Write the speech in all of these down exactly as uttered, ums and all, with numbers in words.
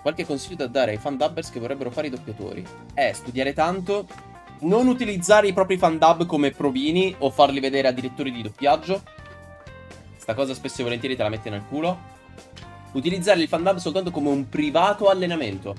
qualche consiglio da dare ai fan dubbers che vorrebbero fare i doppiatori? È studiare tanto, non utilizzare i propri fan dub come provini o farli vedere a direttori di doppiaggio. Sta cosa spesso e volentieri te la mette nel culo. Utilizzare il fan dub soltanto come un privato allenamento.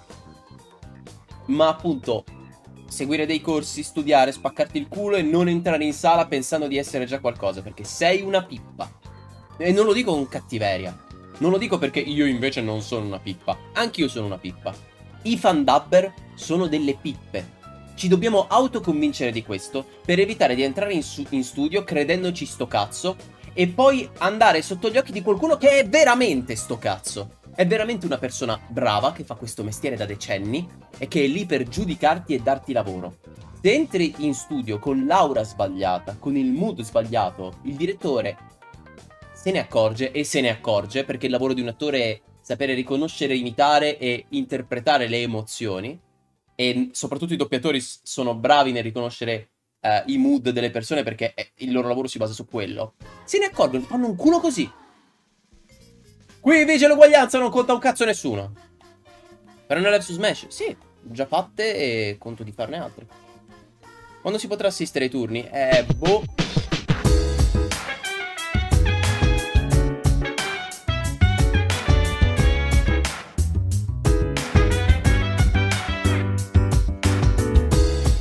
Ma appunto, seguire dei corsi, studiare, spaccarti il culo e non entrare in sala pensando di essere già qualcosa, perché sei una pippa. E non lo dico con cattiveria. Non lo dico perché io invece non sono una pippa. Anch'io sono una pippa. I fan dubber sono delle pippe. Ci dobbiamo autoconvincere di questo per evitare di entrare in, in studio credendoci sto cazzo e poi andare sotto gli occhi di qualcuno che è veramente sto cazzo. È veramente una persona brava che fa questo mestiere da decenni e che è lì per giudicarti e darti lavoro. Se entri in studio con l'aura sbagliata, con il mood sbagliato, il direttore se ne accorge e se ne accorge perché il lavoro di un attore è sapere riconoscere, imitare e interpretare le emozioni. E soprattutto i doppiatori sono bravi nel riconoscere uh, i mood delle persone perché il loro lavoro si basa su quello. Se ne accorgono, fanno un culo così. Qui invece l'uguaglianza non conta un cazzo a nessuno. Per andare su Smash, sì, già fatte e conto di farne altre. Quando si potrà assistere ai turni? Eh, boh...